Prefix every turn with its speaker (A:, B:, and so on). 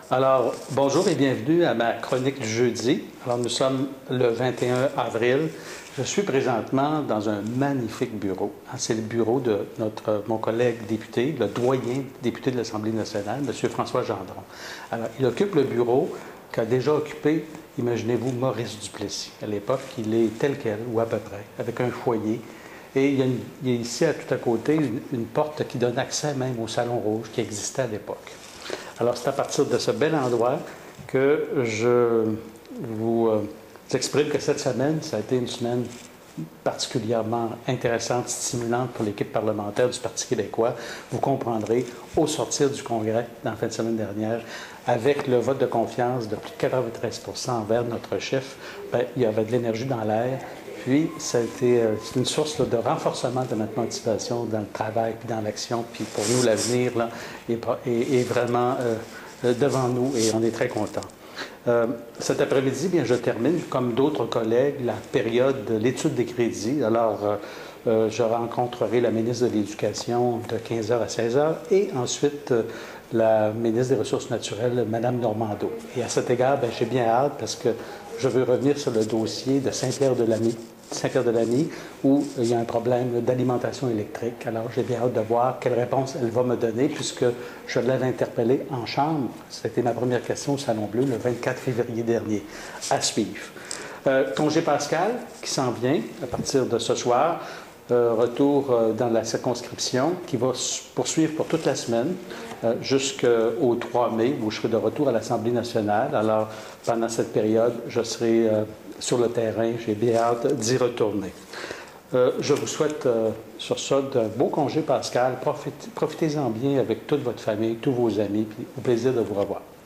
A: Alors, bonjour et bienvenue à ma chronique du jeudi. Alors, nous sommes le 21 avril. Je suis présentement dans un magnifique bureau. C'est le bureau de mon collègue député, le doyen député de l'Assemblée nationale, M. François Gendron. Alors, il occupe le bureau qu'a déjà occupé, imaginez-vous, Maurice Duplessis. À l'époque, il est tel quel, ou à peu près, avec un foyer. Et il y a ici, tout à côté, une porte qui donne accès même au Salon Rouge qui existait à l'époque. Alors, c'est à partir de ce bel endroit que je vous exprime que cette semaine, ça a été une semaine particulièrement intéressante, stimulante pour l'équipe parlementaire du Parti québécois. Vous comprendrez, au sortir du Congrès, dans la fin de semaine dernière, avec le vote de confiance de plus de 93 % envers notre chef, il y avait de l'énergie dans l'air. Puis, c'est une source de renforcement de notre motivation dans le travail puis dans l'action. Puis, pour nous, l'avenir est vraiment devant nous et on est très contents. Cet après-midi, bien, je termine, comme d'autres collègues, la période de l'étude des crédits. Alors, je rencontrerai la ministre de l'Éducation de 15h à 16h et ensuite la ministre des Ressources naturelles, Mme Normando. Et à cet égard, bien, j'ai bien hâte parce que je veux revenir sur le dossier de Saint-Pierre-de-Lamy, où il y a un problème d'alimentation électrique. Alors, j'ai bien hâte de voir quelle réponse elle va me donner, puisque je l'avais interpellée en chambre. C'était ma première question au Salon Bleu, le 24 février dernier. À suivre. Congé pascal, qui s'en vient à partir de ce soir. Retour dans la circonscription, qui va poursuivre pour toute la semaine, jusqu'au 3 mai, où je serai de retour à l'Assemblée nationale. Alors, pendant cette période, je serai sur le terrain. J'ai bien hâte d'y retourner. Je vous souhaite, sur ça, d'un beau congé pascal. Profitez-en bien avec toute votre famille, tous vos amis, puis au plaisir de vous revoir.